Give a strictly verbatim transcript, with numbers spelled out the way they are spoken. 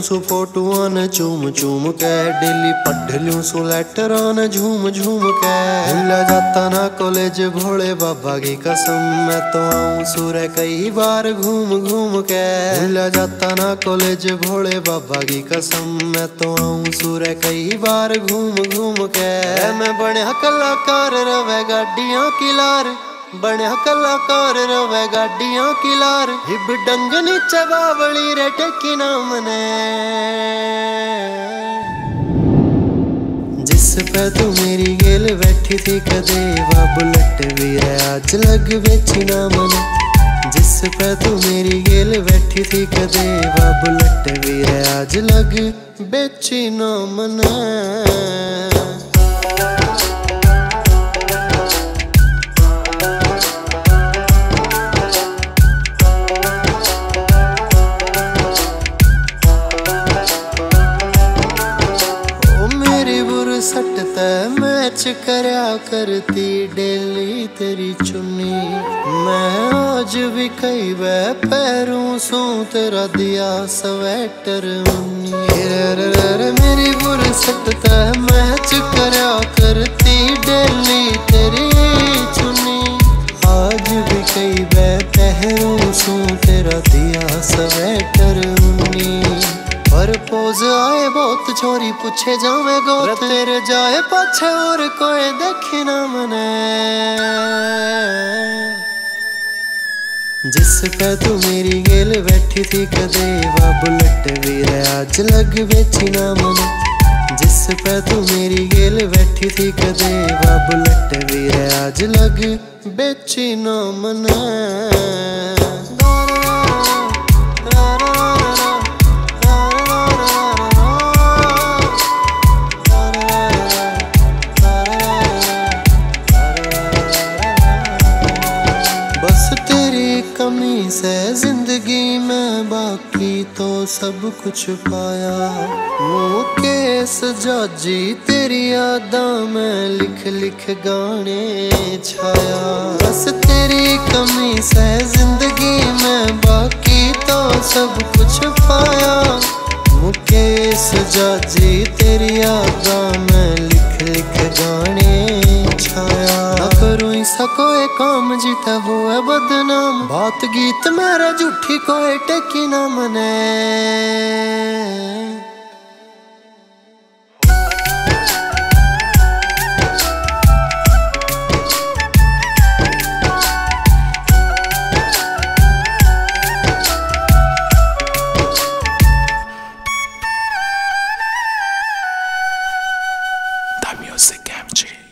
सो फोटुआं न चूम चूम के, डेली पढ़ लूं सो लेटरां न झूम झूम के। भूला जाता ना कॉलेज भोले बाबा की कसम, मैं तो आऊं सूर्य कई बार घूम घूम के। भूला जाता ना कॉलेज भोले बाबा की कसम, मैं तो आऊं सूर्य कई बार घूम घूम के। मैं बनया कलाकार रवे गाडियां की लार, बनया कलाकार रवे गाडियां की लार। हिब डंग नीचे बावली रे टेकी नाम ने, जिस पे तू मेरी गेल बैठी थी कदे वा बुलेट भी रे आज लग बेची नाम ने। जिस पे तू मेरी गेल बैठी थी कदे वा बुलेट भी रे आज लग बेची नाम ने। सटता मैच करया करती डेली तेरी चुन्नी, मैं आज भी कई वे पैरों सू तेरा दिया स्वेटर मुन्नी। मेरी बुर सटता मैच करया करती डेली तेरी चुन्नी, आज भी कई वे पैरों सू तेरा दिया स्वेटर मुन्नी। पर पोज आए बहुत छोरी पूछे जावे गोत, तेरे जाए पाछे और कोई देखे ना मने। जिस पे तू मेरी गेल बैठी थी कदे वा बुलेट भी रे आज लग बेची ना मने। जिस पे तू मेरी गेल बैठी थी कदे वा बुलेट भी रे आज लग बेची ना मने। कमी से जिंदगी में बाकी तो सब कुछ पाया, मुकेश जाजी तेरी यादां में लिख लिख गाने छाया। बस तेरी कमी से जिंदगी में बाकी तो सब कुछ पाया, मुकेश जाजी तेरी यादां में लिख लिख गाने छाया। ना करूं ऐसा कोई काम जीता हुआ बदनाम, बात गीत मेरा झूठी कोई टेकी ना मने। The Music M G